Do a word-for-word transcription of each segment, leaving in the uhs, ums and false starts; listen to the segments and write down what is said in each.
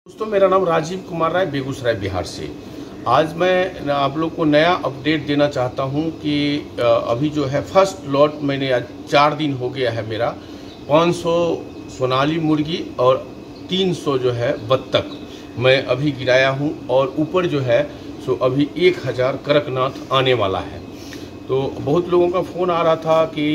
दोस्तों, मेरा नाम राजीव कुमार राय, बेगूसराय बिहार से। आज मैं आप लोग को नया अपडेट देना चाहता हूं कि अभी जो है फर्स्ट लॉट मैंने आज चार दिन हो गया है मेरा पाँच सौ सोनाली मुर्गी और तीन सौ जो है बत्तख मैं अभी गिराया हूं और ऊपर जो है सो अभी एक हज़ार कड़कनाथ आने वाला है। तो बहुत लोगों का फ़ोन आ रहा था कि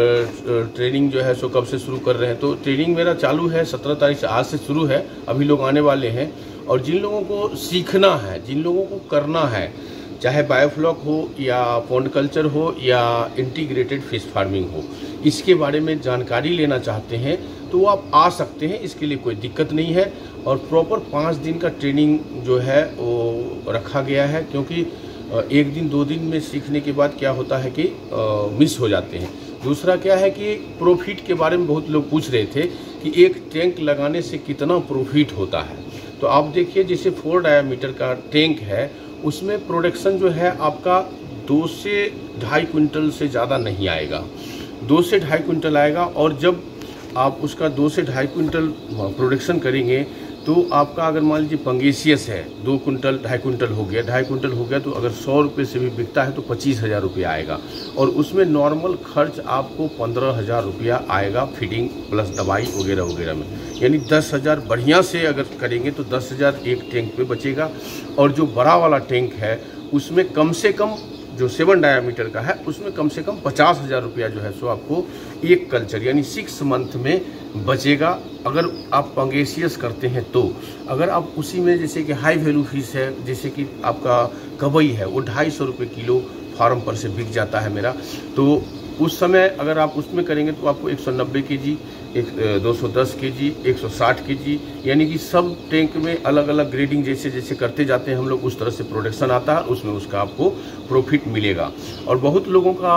ट्रेनिंग जो है सो कब से शुरू कर रहे हैं। तो ट्रेनिंग मेरा चालू है, सत्रह तारीख से आज से शुरू है। अभी लोग आने वाले हैं और जिन लोगों को सीखना है, जिन लोगों को करना है, चाहे बायोफ्लॉक हो या पॉन्ड कल्चर हो या इंटीग्रेटेड फिश फार्मिंग हो, इसके बारे में जानकारी लेना चाहते हैं तो वो आप आ सकते हैं। इसके लिए कोई दिक्कत नहीं है और प्रॉपर पाँच दिन का ट्रेनिंग जो है वो रखा गया है, क्योंकि एक दिन दो दिन में सीखने के बाद क्या होता है कि आ, मिस हो जाते हैं। दूसरा क्या है कि प्रॉफिट के बारे में बहुत लोग पूछ रहे थे कि एक टैंक लगाने से कितना प्रॉफिट होता है। तो आप देखिए, जैसे फोर डायामीटर का टैंक है उसमें प्रोडक्शन जो है आपका दो से ढाई कुंटल से ज़्यादा नहीं आएगा, दो से ढाई कुंटल आएगा। और जब आप उसका दो से ढाई कुंटल प्रोडक्शन करेंगे तो आपका अगर मान लीजिए पंगेसियस है, दो कुंटल ढाई कुंटल हो गया, ढाई कुंटल हो गया तो अगर सौ रुपये से भी बिकता है तो पच्चीस हज़ार रुपया आएगा। और उसमें नॉर्मल खर्च आपको पंद्रह हज़ार रुपया आएगा फिटिंग प्लस दवाई वगैरह वगैरह में, यानी दस हज़ार बढ़िया से अगर करेंगे तो दस हज़ार एक टैंक पे बचेगा। और जो बड़ा वाला टैंक है उसमें कम से कम जो सेवन डायामीटर का है उसमें कम से कम पचास हज़ार रुपया जो है सो आपको एक कल्चर यानी सिक्स मंथ में बचेगा। अगर आप पंगेसियस करते हैं तो अगर आप उसी में जैसे कि हाई वैल्यू फिश है, जैसे कि आपका कबई है, वो ढाई सौ रुपये किलो फार्म पर से बिक जाता है मेरा, तो उस समय अगर आप उसमें करेंगे तो आपको एक सौ नब्बे के जी, एक दो सौ दस के जी, एक सौ साठ के जी, यानी कि सब टैंक में अलग अलग ग्रेडिंग जैसे जैसे करते जाते हैं हम लोग, उस तरह से प्रोडक्शन आता है, उसमें उसका आपको प्रॉफिट मिलेगा। और बहुत लोगों का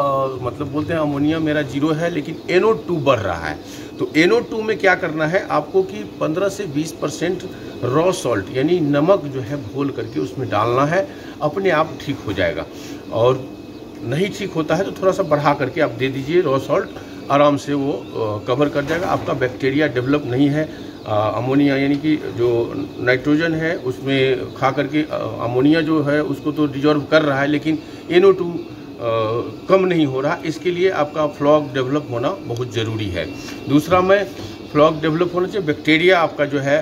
मतलब बोलते हैं अमोनिया मेरा जीरो है लेकिन एन ओ टू बढ़ रहा है। तो एन ओ टू में क्या करना है आपको कि पंद्रह से बीस परसेंट रॉ सॉल्ट यानी नमक जो है घोल करके उसमें डालना है, अपने आप ठीक हो जाएगा। और नहीं ठीक होता है तो थोड़ा सा बढ़ा करके आप दे दीजिए रॉ सॉल्ट, आराम से वो कवर कर जाएगा। आपका बैक्टीरिया डेवलप नहीं है, अमोनिया यानी कि जो नाइट्रोजन है उसमें खा करके अमोनिया जो है उसको तो डिजॉल्व कर रहा है, लेकिन एन ओ टू कम नहीं हो रहा। इसके लिए आपका फ्लॉक डेवलप होना बहुत ज़रूरी है। दूसरा में फ्लॉक डेवलप होना चाहिए, बैक्टीरिया आपका जो है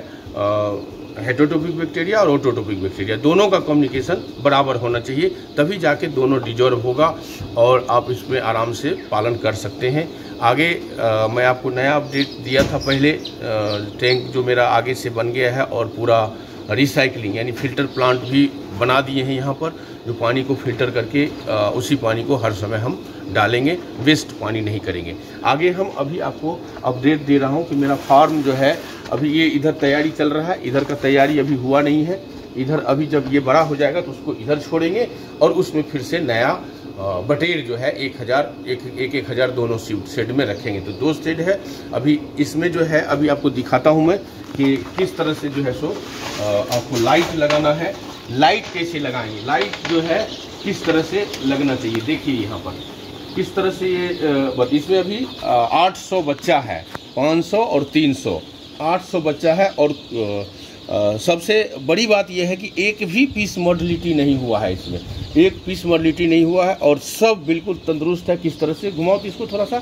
हेटरोटोपिक बैक्टीरिया और ऑटोटोपिक बैक्टीरिया दोनों का कम्युनिकेशन बराबर होना चाहिए, तभी जाके दोनों डिजॉल्व होगा और आप इसमें आराम से पालन कर सकते हैं। आगे आ, मैं आपको नया अपडेट दिया था पहले, टैंक जो मेरा आगे से बन गया है और पूरा रिसाइकलिंग यानी फ़िल्टर प्लांट भी बना दिए हैं यहाँ पर, जो पानी को फिल्टर करके आ, उसी पानी को हर समय हम डालेंगे, वेस्ट पानी नहीं करेंगे। आगे हम अभी आपको अपडेट दे रहा हूँ कि मेरा फार्म जो है अभी ये इधर तैयारी चल रहा है, इधर का तैयारी अभी हुआ नहीं है। इधर अभी जब ये बड़ा हो जाएगा तो उसको इधर छोड़ेंगे और उसमें फिर से नया बटेर जो है एक हज़ार एक एक एक हज़ार दोनों शेड में रखेंगे। तो दो शेड है अभी, इसमें जो है अभी आपको दिखाता हूँ मैं कि किस तरह से जो है सो आपको लाइट लगाना है। लाइट कैसे लगाएंगे, लाइट जो है किस तरह से लगना चाहिए, देखिए यहाँ पर किस तरह से ये, इसमें अभी आठ सौ बच्चा है, पाँच सौ और तीन सौ, आठ सौ बच्चा है। और आ, सबसे बड़ी बात यह है कि एक भी पीस मॉर्टलिटी नहीं हुआ है, इसमें एक पीस मॉर्टलिटी नहीं हुआ है और सब बिल्कुल तंदुरुस्त है। किस तरह से घुमाओ तो इसको थोड़ा सा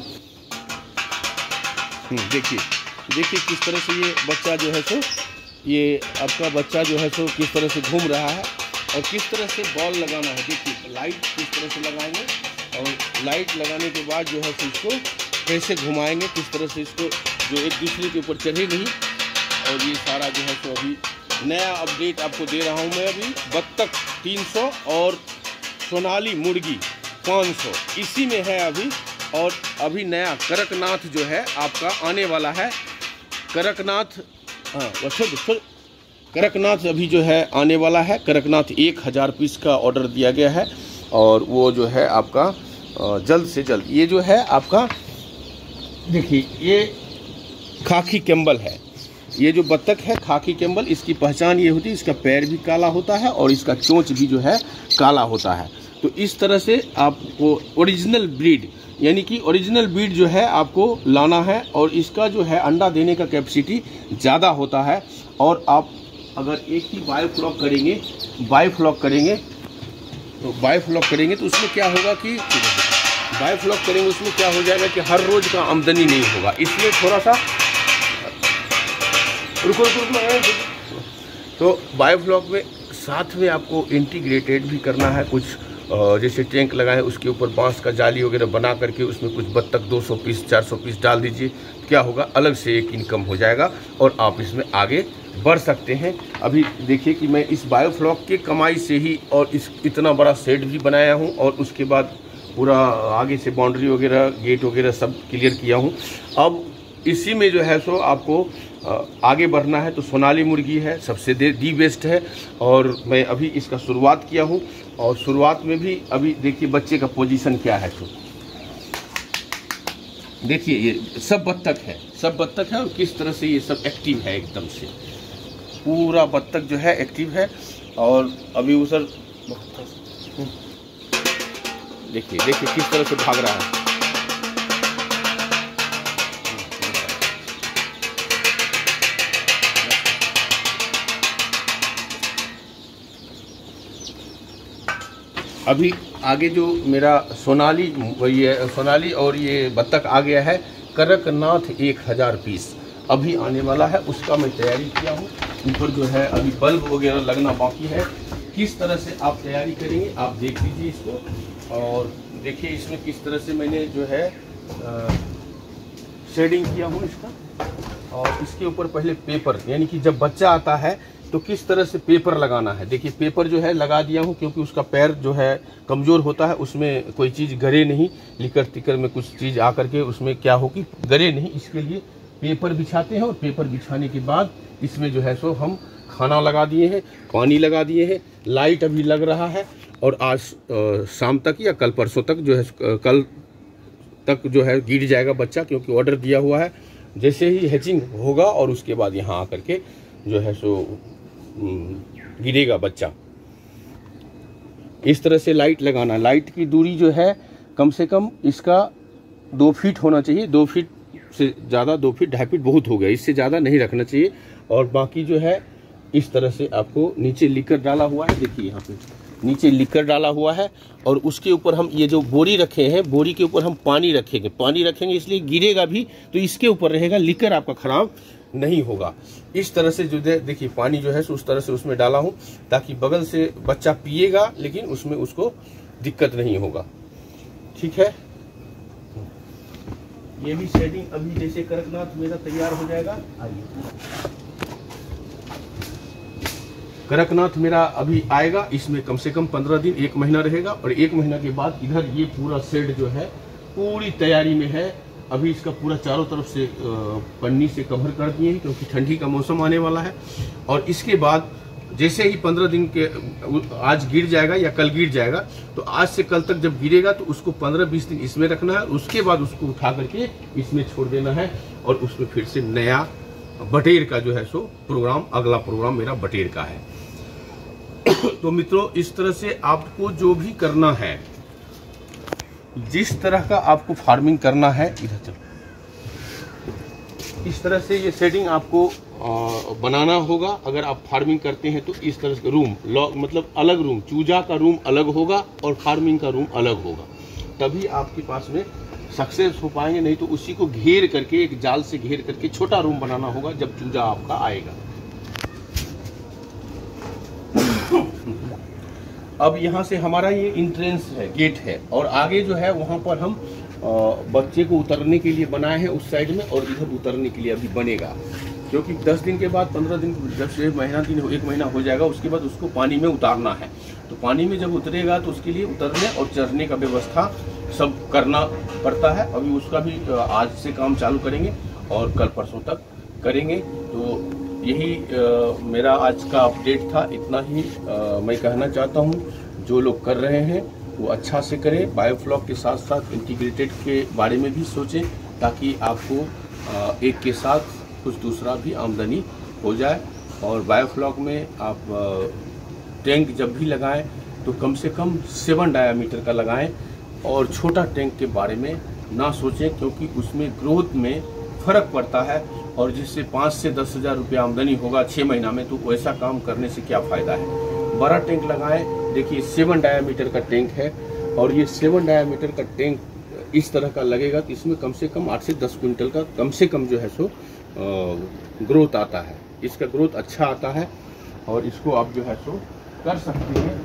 देखिए, देखिए किस तरह से ये बच्चा जो है सो, ये आपका बच्चा जो है सो किस तरह से घूम रहा है और किस तरह से बॉल लगाना है। देखिए लाइट किस तरह से लगाएंगे और लाइट लगाने के बाद जो है सो इसको कैसे घुमाएंगे, किस तरह से इसको जो एक दूसरे के ऊपर चढ़े नहीं। और ये सारा जो है सो अभी नया अपडेट आपको दे रहा हूँ मैं। अभी बत्तख तीन सौ और सोनाली मुर्गी पाँच सौ इसी में है अभी। और अभी नया कड़कनाथ जो है आपका आने वाला है, कड़कनाथ, हाँ वह कड़कनाथ अभी जो है आने वाला है। कड़कनाथ एक हज़ार पीस का ऑर्डर दिया गया है और वो जो है आपका जल्द से जल्द, ये जो है आपका देखिए ये खाकी कैम्बल है, ये जो बत्तख है खाकी कैम्बल, इसकी पहचान ये होती है इसका पैर भी काला होता है और इसका चोंच भी जो है काला होता है। तो इस तरह से आपको ओरिजिनल ब्रीड यानी कि ओरिजिनल ब्रीड जो है आपको लाना है और इसका जो है अंडा देने का कैपेसिटी ज़्यादा होता है। और आप अगर एक ही बायोफ्लॉक करेंगे बायोफ्लॉक करेंगे तो बायोफ्लॉक करेंगे तो उसमें क्या होगा कि बायोफ्लॉक करेंगे उसमें क्या हो जाएगा कि हर रोज़ का आमदनी नहीं होगा। इसलिए थोड़ा सा रुको रुको रुको तो बायोफ्लॉक में साथ में आपको इंटीग्रेटेड भी करना है। कुछ जैसे टैंक लगाए उसके ऊपर बांस का जाली वगैरह बना करके उसमें कुछ बत्तख दो सौ पीस चार सौ पीस डाल दीजिए। क्या होगा, अलग से एक इनकम हो जाएगा और आप इसमें आगे बढ़ सकते हैं। अभी देखिए कि मैं इस बायोफ्लॉक के कमाई से ही और इस इतना बड़ा शेड भी बनाया हूं और उसके बाद पूरा आगे से बाउंड्री वगैरह गेट वगैरह सब क्लियर किया हूं। अब इसी में जो है सो आपको आगे बढ़ना है तो सोनाली मुर्गी है, सबसे दी बेस्ट है और मैं अभी इसका शुरुआत किया हूं और शुरुआत में भी अभी देखिए बच्चे का पोजीशन क्या है। तो देखिए ये सब बत्तख है, सब बत्तख है और किस तरह से ये सब एक्टिव है, एकदम से पूरा बत्तख जो है एक्टिव है। और अभी वो सर देखिए देखिए किस तरह से भाग रहा है। अभी आगे जो मेरा सोनाली ये सोनाली और ये बत्तख आ गया है कड़कनाथ एक हज़ार पीस अभी आने वाला है, उसका मैं तैयारी किया हूँ। ऊपर जो है अभी बल्ब वगैरह लगना बाकी है। किस तरह से आप तैयारी करेंगे आप देख लीजिए इसको और देखिए इसमें किस तरह से मैंने जो है शेडिंग किया हूँ इसका। और इसके ऊपर पहले पेपर, यानी कि जब बच्चा आता है तो किस तरह से पेपर लगाना है। देखिए पेपर जो है लगा दिया हूँ क्योंकि उसका पैर जो है कमज़ोर होता है, उसमें कोई चीज़ गरे नहीं, लिकर तिकर में कुछ चीज़ आकर के उसमें क्या हो कि गरे नहीं, इसके लिए पेपर बिछाते हैं। और पेपर बिछाने के बाद इसमें जो है सो हम खाना लगा दिए हैं, पानी लगा दिए हैं, लाइट अभी लग रहा है और आज शाम तक या कल परसों तक जो है कल तक जो है गिर जाएगा बच्चा, क्योंकि ऑर्डर दिया हुआ है। जैसे ही हैचिंग होगा और उसके बाद यहाँ आकर के जो है सो गिरेगा बच्चा। इस तरह से लाइट लगाना, लाइट की दूरी जो है कम से कम इसका दो फीट होना चाहिए, दो फीट से ज़्यादा, दो फीट ढाई फीट बहुत हो गया, इससे ज़्यादा नहीं रखना चाहिए। और बाकी जो है इस तरह से आपको नीचे लिकर डाला हुआ है, देखिए यहाँ पे नीचे लिकर डाला हुआ है और उसके ऊपर हम ये जो बोरी रखे हैं, बोरी के ऊपर हम पानी रखेंगे, पानी रखेंगे इसलिए गिरेगा भी तो इसके ऊपर रहेगा, लिकर आपका खराब नहीं होगा। इस तरह से जो देखिए पानी जो है उस तरह से उसमें डाला हूँ ताकि बगल से बच्चा पिएगा लेकिन उसमें उसको दिक्कत नहीं होगा। ठीक है, ये भी शेडिंग अभी जैसे कड़कनाथ मेरा तैयार हो जाएगा। आइए कड़कनाथ मेरा अभी आएगा, इसमें कम से कम पंद्रह दिन एक महीना रहेगा और एक महीना के बाद इधर ये पूरा शेड जो है पूरी तैयारी में है। अभी इसका पूरा चारों तरफ से पन्नी से कवर कर दिए हैं क्योंकि ठंडी का मौसम आने वाला है। और इसके बाद जैसे ही पंद्रह दिन के आज गिर जाएगा या कल गिर जाएगा तो आज से कल तक जब गिरेगा तो उसको पंद्रह बीस दिन इसमें रखना है, उसके बाद उसको उठा करके इसमें छोड़ देना है और उसमें फिर से नया बटेर का जो है सो प्रोग्राम, अगला प्रोग्राम मेरा बटेर का है। तो मित्रों इस तरह से आपको जो भी करना है, जिस तरह का आपको फार्मिंग करना है, इधर चलो, इस तरह से ये सेटिंग आपको आ, बनाना होगा। अगर आप फार्मिंग करते हैं तो इस तरह से रूम मतलब अलग रूम, चूजा का रूम अलग होगा और फार्मिंग का रूम अलग होगा, तभी आपके पास में सक्सेस हो पाएंगे। नहीं तो उसी को घेर करके, एक जाल से घेर करके छोटा रूम बनाना होगा जब चूजा आपका आएगा। अब यहाँ से हमारा ये इंट्रेंस है, गेट है और आगे जो है वहाँ पर हम बच्चे को उतरने के लिए बनाए हैं उस साइड में और इधर उतरने के लिए अभी बनेगा, क्योंकि दस दिन के बाद पंद्रह दिन जब से महीना दिन एक महीना हो जाएगा उसके बाद उसको पानी में उतारना है। तो पानी में जब उतरेगा तो उसके लिए उतरने और चढ़ने का व्यवस्था सब करना पड़ता है। अभी उसका भी आज से काम चालू करेंगे और कल परसों तक करेंगे। तो यही आ, मेरा आज का अपडेट था, इतना ही आ, मैं कहना चाहता हूँ। जो लोग कर रहे हैं वो अच्छा से करें, बायोफ्लॉक के साथ साथ इंटीग्रेटेड के बारे में भी सोचें ताकि आपको आ, एक के साथ कुछ दूसरा भी आमदनी हो जाए। और बायोफ्लॉक में आप टैंक जब भी लगाएं तो कम से कम सेवन डायामीटर का लगाएं और छोटा टैंक के बारे में ना सोचें, क्योंकि उसमें ग्रोथ में फ़र्क पड़ता है और जिससे पाँच से दस हज़ार रुपये आमदनी होगा छः महीना में, तो वैसा काम करने से क्या फ़ायदा है। बड़ा टैंक लगाएं। देखिए सेवन डायामीटर का टैंक है और ये सेवन डायामीटर का टैंक इस तरह का लगेगा तो इसमें कम से कम आठ से दस क्विंटल का कम से कम जो है सो ग्रोथ आता है। इसका ग्रोथ अच्छा आता है और इसको आप जो है सो कर सकते हैं।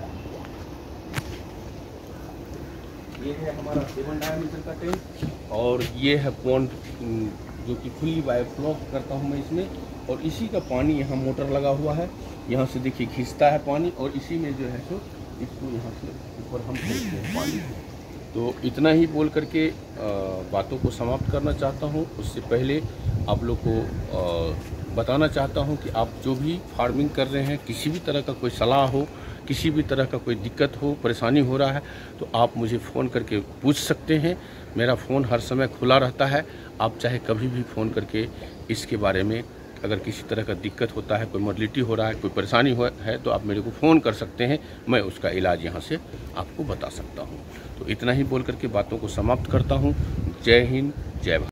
ये है हमारा सेवन डायामीटर का टैंक और ये है पॉन्ड जो कि फुल्ली बायोफ्लो करता हूँ मैं इसमें, और इसी का पानी यहाँ मोटर लगा हुआ है, यहाँ से देखिए खींचता है पानी और इसी में जो है सो इसको यहाँ से ऊपर हम फेंकते हैं पानी। तो इतना ही बोल करके बातों को समाप्त करना चाहता हूँ। उससे पहले आप लोग को बताना चाहता हूँ कि आप जो भी फार्मिंग कर रहे हैं, किसी भी तरह का कोई सलाह हो, किसी भी तरह का कोई दिक्कत हो, परेशानी हो रहा है, तो आप मुझे फ़ोन करके पूछ सकते हैं। मेरा फ़ोन हर समय खुला रहता है। आप चाहे कभी भी फ़ोन करके इसके बारे में, अगर किसी तरह का दिक्कत होता है, कोई मोर्टलिटी हो रहा है, कोई परेशानी हो है, तो आप मेरे को फ़ोन कर सकते हैं। मैं उसका इलाज यहाँ से आपको बता सकता हूँ। तो इतना ही बोल करके बातों को समाप्त करता हूँ। जय हिंद, जय भारत।